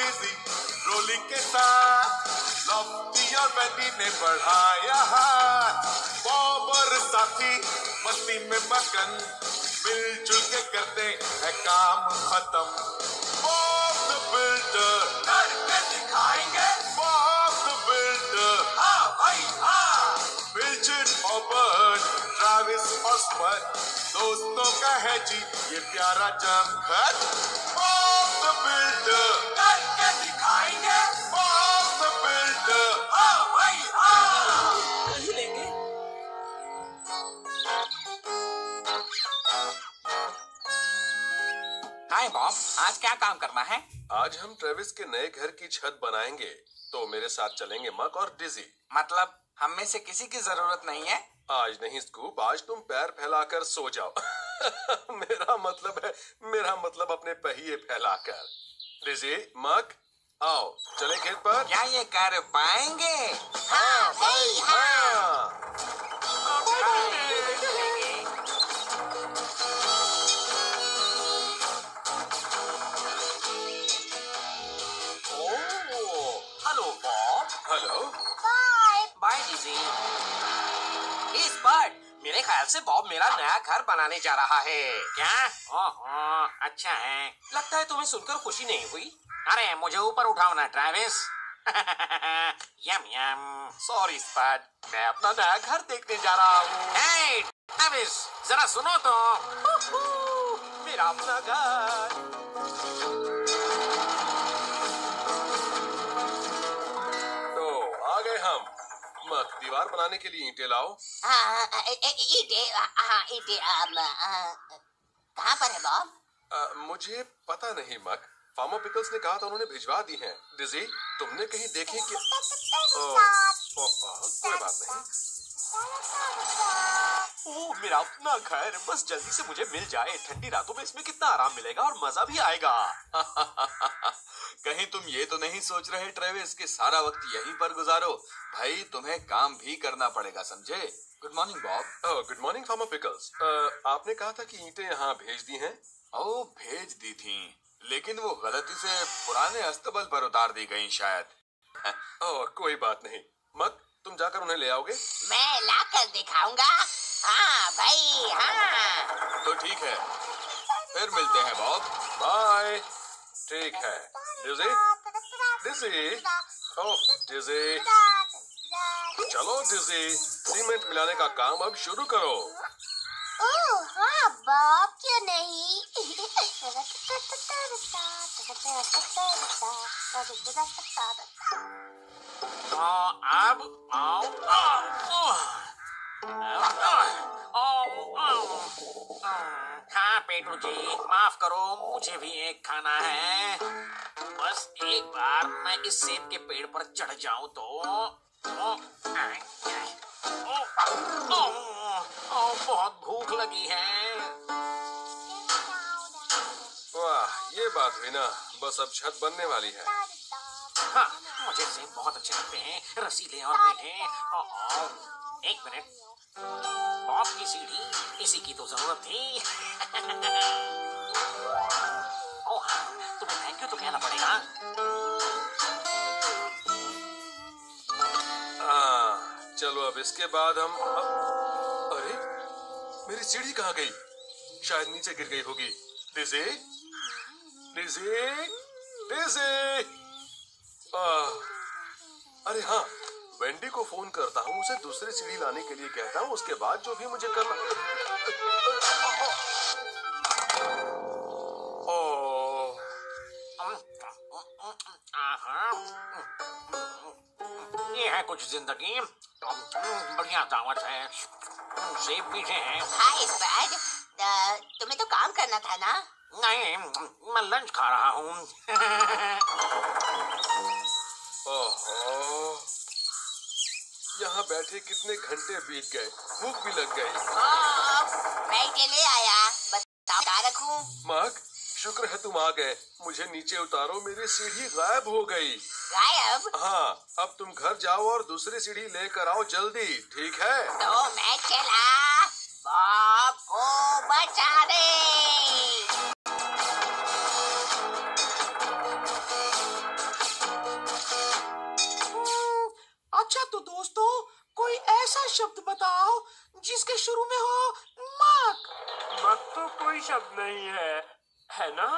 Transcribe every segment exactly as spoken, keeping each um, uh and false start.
डिजी rolling के साथ Lofty और वेंडी ने बढ़ाया हाथ। बॉब और साथी मस्ती में मगन मिलजुल के करते हैं काम खत्म। बॉब द बिल्डर करके दिखाएंगे। बॉब द बिल्डर हाँ भाई हाँ। बिल्चर और बर्ड, ट्रैविस और स्पट दोस्तों का है जी ये प्यारा जमघट। बॉब द बिल्डर करके दिखाएंगे। बॉब द बिल्डर हाँ भाई हाँ। लेंगे। हाय बॉब, आज क्या काम करना है? आज हम ट्रेविस के नए घर की छत बनाएंगे, तो मेरे साथ चलेंगे मक और डिजी। मतलब हम में से किसी की जरूरत नहीं है? आज नहीं स्कूप, आज तुम पैर फैलाकर सो जाओ। मेरा मतलब है, मेरा मतलब अपने पहिए फैलाकर। डिजी, मक, आओ चले खेत पर। क्या ये कर पाएंगे? हाँ भाई हाँ। Hello Bob. Hello. Bye bye Dizzy. इस बार मेरे ख्याल से बॉब मेरा नया घर बनाने जा रहा है। क्या? ओहो, अच्छा है। लगता है तुम्हें सुनकर खुशी नहीं हुई। अरे मुझे ऊपर उठाओ ना ट्रैविस। यम यम। सॉरी स्पैड, मैं अपना नया घर देखने जा रहा हूँ। हे ट्रैविस, जरा सुनो तो। मेरा अपना घर। आ गए हम। मक, दीवार बनाने के लिए ईंटें लाओ। हाँ ईटे हाँ ईटे कहाँ पर है बॉब? आ, मुझे पता नहीं मक, फार्मर पिकल्स ने कहा था उन्होंने भिजवा दी हैं। डिजी, तुमने कहीं देखी कि ओ, ओ, ओ, कोई बात नहीं। ओह, मेरा अपना घर बस जल्दी से मुझे मिल जाए। ठंडी रातों में इसमें कितना आराम मिलेगा और मजा भी आएगा। कहीं तुम ये तो नहीं सोच रहे ट्रेविस कि सारा वक्त यहीं पर गुजारो? भाई तुम्हें काम भी करना पड़ेगा, समझे? Good morning Bob. Oh, good morning Farmer Pickles. आपने कहा था कि ईंटें यहाँ भेज दी हैं। ओह, भेज दी थी, लेकिन वो गलती से पुराने अस्तबल पर उतार दी गई शायद। ओह, कोई बात नहीं। मक, तुम जाकर उन्हें ले आओगे? मैं लाकर दिखाऊंगा। हाँ भाई हाँ। तो ठीक है, फिर मिलते हैं बॉब। बाय। ठीक है। डिजी, डिजी, ओह डिजी, चलो डिजी, सीमेंट मिलाने का काम अब शुरू करो। ओह हाँ बॉब, क्यों नहीं? तो अब आओ आओ आओ आओ। हाँ पेटू जी, माफ करो, मुझे भी एक खाना है। बस एक बार मैं इस सेब के पेड़ पर चढ़ जाऊं तो ओ, ओ, ओ, ओ, बहुत भूख लगी है। वाह, ये बात हुई ना। बस अब छत बनने वाली है। हाँ, मुझे सेब बहुत अच्छे लगते हैं, रसीले और मीठे। ओ, ओ, एक मिनट, बॉब की सीढ़ी, इसी की तो जरूरत थी। ओह हाँ, तुम्हें थैंक यू तो कहना पड़ेगा। हाँ, चलो अब इसके बाद हम अब... अरे, मेरी सीढ़ी कहाँ गई? शायद नीचे गिर गई होगी। डिजी, डिजी, डिजी। अरे हाँ, वेंडी को फोन करता हूँ, उसे दूसरी सीढ़ी लाने के लिए कहता हूँ। उसके बाद जो भी मुझे करना। ओह, ये है कुछ जिंदगी, बढ़िया दावत है, सेब मीठे हैं। हाय स्पैड, तुम्हें तो काम करना था ना? नहीं, मैं लंच खा रहा हूँ। ओहो, यहाँ बैठे कितने घंटे बीत गए, भूख भी लग गई। मैं इसे ले आया, बताओ क्या रखूं? मक, शुक्र है तुम आ गए। मुझे नीचे उतारो, मेरी सीढ़ी गायब हो गई। गायब? हाँ, अब तुम घर जाओ और दूसरी सीढ़ी लेकर आओ जल्दी, ठीक है? तो मैं चला, बॉब को बचा दे। शब्द बताओ जिसके शुरू में हो मक। मक तो कोई शब्द नहीं है, है ना?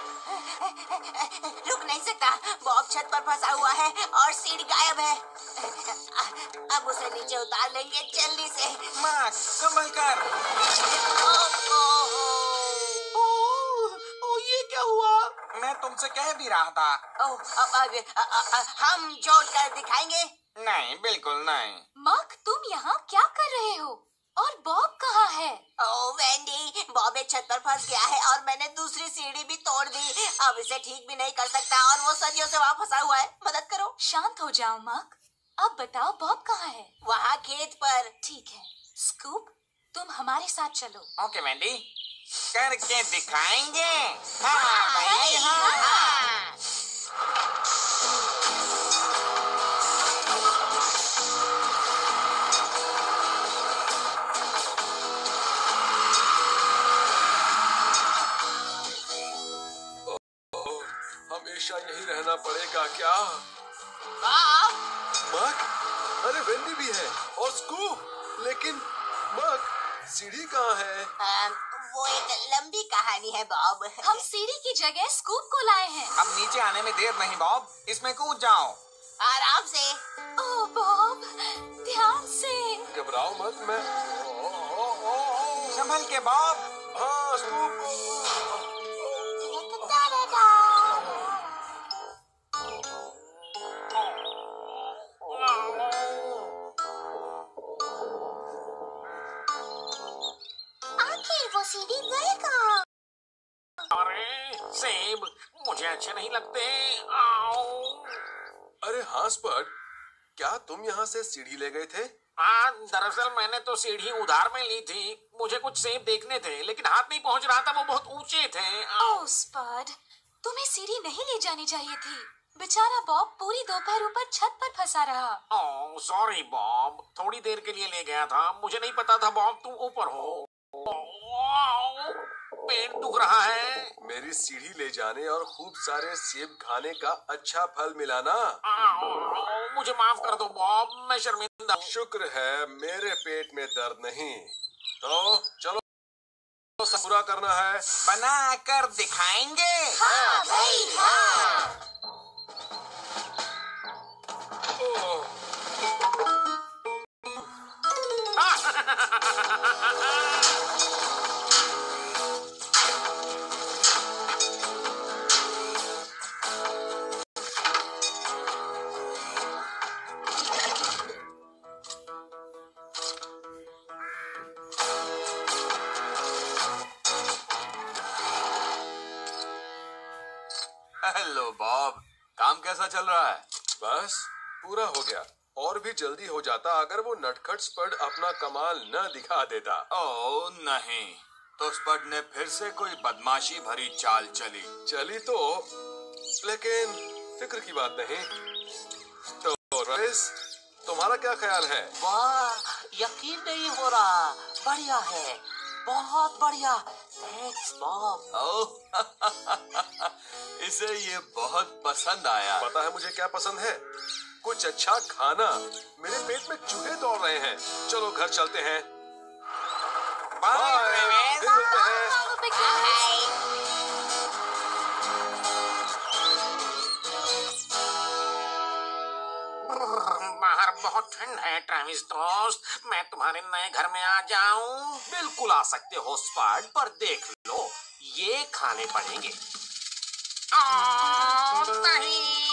रुक नहीं सकता, बॉब छत पर फंसा हुआ है और सीढ़ी गायब है। अब उसे नीचे उतार लेंगे जल्दी से। मार्क, संभल कर। ओ, ये क्या हुआ? मैं तुमसे कह भी रहा था। ओ, अब, अब, अ, अ, अ, हम जोड़ कर दिखाएंगे। नहीं, बिल्कुल नहीं। मक, तुम यहाँ क्या कर रहे हो? और बॉब कहाँ है? ओ वेंडी, बॉब एक छत पर फंस गया है और मैंने दूसरी सीढ़ी भी तोड़ दी। अब इसे ठीक भी नहीं कर सकता और वो सदियों से वहाँ फंसा हुआ है। मदद करो। शांत हो जाओ मक। अब बताओ बॉब कहाँ है? वहाँ खेत पर। ठीक है स्कूप, तुम हमारे साथ चलो। Okay Wendy. करके दिखाएंगे। हाँ, भाई, हाँ। हमेशा यही रहना पड़ेगा क्या? बॉब, मक, अरे वेंडी भी है और स्कूप, लेकिन मक, सीढ़ी कहाँ है? अम, वो एक लंबी कहानी है बॉब। हम सीढ़ी की जगह स्कूप को लाए हैं। अब नीचे आने में देर नहीं बॉब, इसमें कूद जाओ। आराम से। ओह बॉब, ध्यान से। घबराओ मत, मैं ओ, ओ, ओ, ओ, संभल के बॉब। हाँ स्कूप। आखिर वो सीढ़ी गए कहाँ? अरे सेब मुझे अच्छे नहीं लगते। आओ। अरे हाँ स्पॉट, क्या तुम यहाँ से सीढ़ी ले गए थे? हाँ, दरअसल मैंने तो सीढ़ी उधार में ली थी। मुझे कुछ सेब देखने थे लेकिन हाथ नहीं पहुँच रहा था, वो बहुत ऊंचे थे। ओह स्पड, तुम्हें सीढ़ी नहीं ले जानी चाहिए थी। बेचारा बॉब पूरी दोपहर ऊपर छत पर फंसा रहा। ओह सॉरी बॉब, थोड़ी देर के लिए ले गया था, मुझे नहीं पता था बॉब तुम ऊपर हो। ओह, पेट दुख रहा है। मेरी सीढ़ी ले जाने और खूब सारे सेब खाने का अच्छा फल मिला ना। आओ, मुझे माफ कर दो बॉब, मैं शर्मिंदा हूँ। शुक्र है मेरे पेट में दर्द नहीं। तो चलो, सब पूरा करना है। बना कर दिखाएंगे। हाँ भाई, हाँ। ओह, हेलो बॉब, काम कैसा चल रहा है? बस पूरा हो गया। और भी जल्दी हो जाता अगर वो नटखट स्पड अपना कमाल न दिखा देता। ओह नहीं, तो स्पड ने फिर से कोई बदमाशी भरी चाल चली। चली तो, लेकिन फिक्र की बात नहीं। तो रेस, तुम्हारा क्या ख्याल है? वाह, यकीन नहीं हो रहा। बढ़िया है, बहुत बढ़िया। Thanks Bob. ओह इसे ये बहुत पसंद आया। पता है मुझे क्या पसंद है? कुछ अच्छा खाना। मेरे पेट में चूहे दौड़ रहे हैं। चलो घर चलते हैं। बाय, फिर मिलते हैं। बाहर बहुत ठंड है ट्रेविस दोस्त, मैं तुम्हारे नए घर में आ जाऊं? बिल्कुल आ सकते हो स्पॉट, पर देख लो ये खाने पड़ेंगे। आ, नहीं